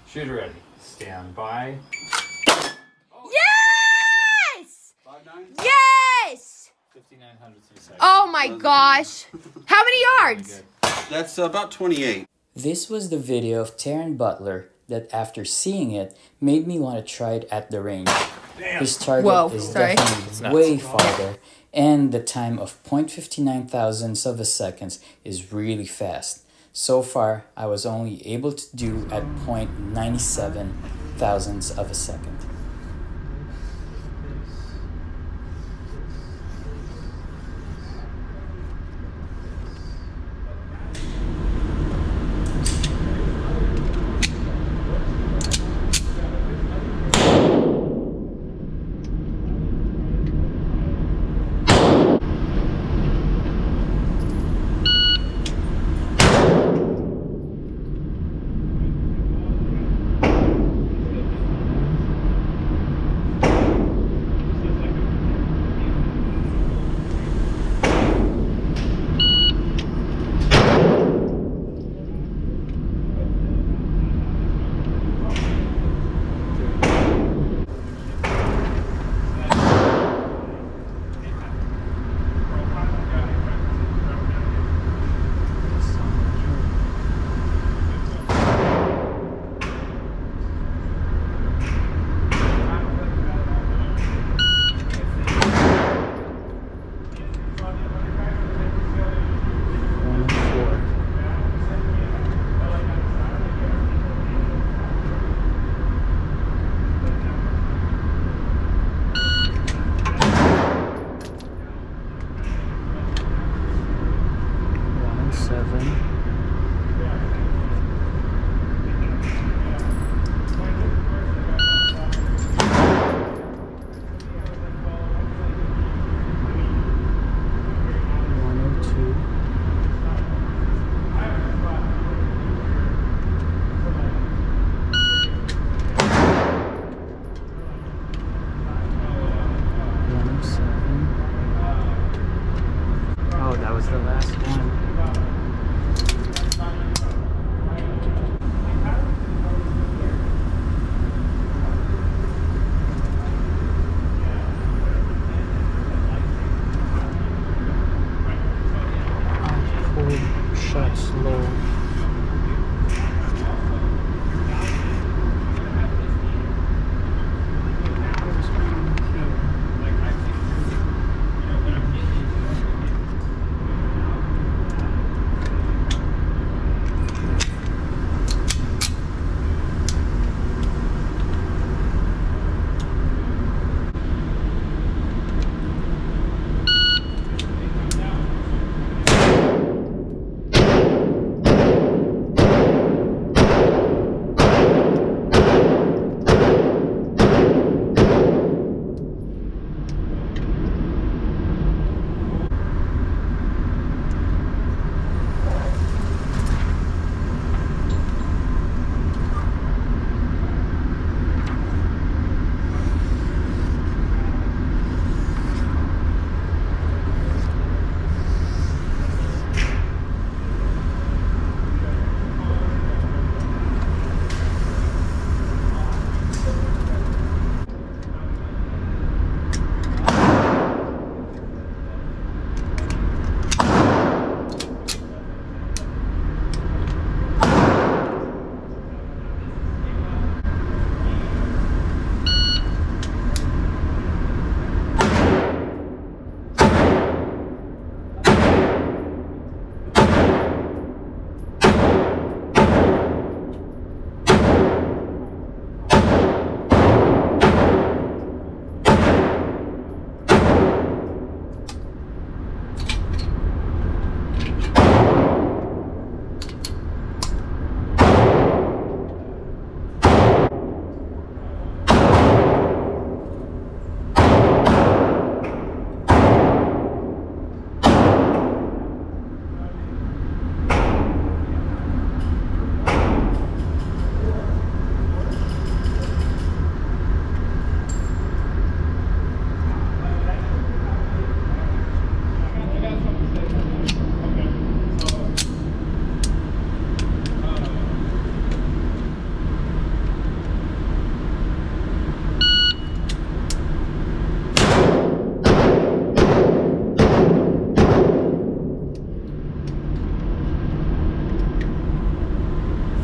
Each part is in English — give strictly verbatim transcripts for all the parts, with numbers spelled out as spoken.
Shooter ready. Stand by. Yes! Five nine? Yes! fifty-nine hundredths of a second. Oh my gosh. How many yards? That's uh, about twenty-eight. This was the video of Taran Butler that after seeing it made me want to try it at the range. Damn. His target Whoa, is sorry. definitely way farther, and the time of zero point five nine thousandths of a second is really fast. So far, I was only able to do at zero point nine seven thousandths of a second. The last one. Pull shot slow.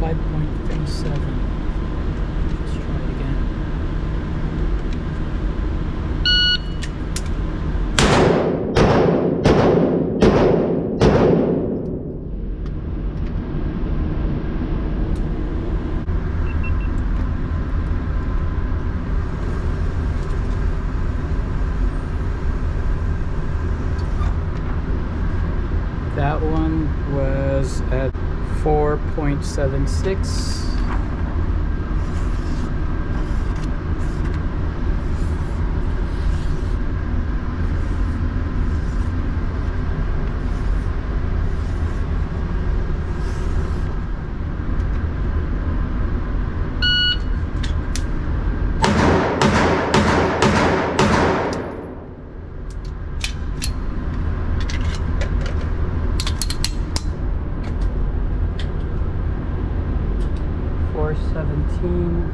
five point three seven. Let's try it again. That one was at four point seven six. four seventeen.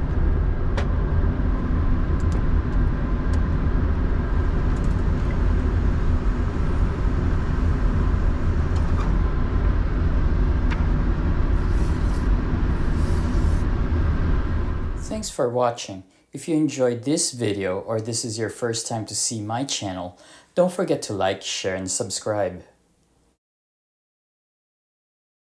Thanks for watching. If you enjoyed this video or this is your first time to see my channel, don't forget to like, share, and subscribe.